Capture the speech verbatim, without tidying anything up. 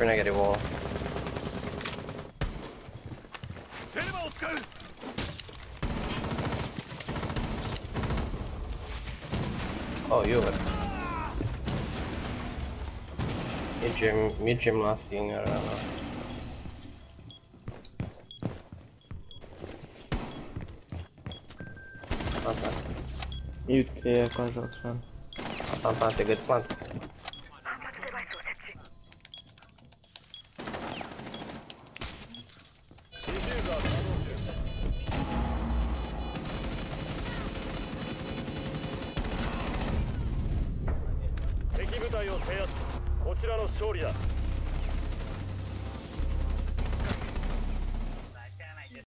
super negative wall. Oh, you have mid gym, mid gym lasting, I don't know. Not bad. Mute clear, construct run. Plant, plant, a good plant. 敵部隊を制圧。こちらの勝利だ。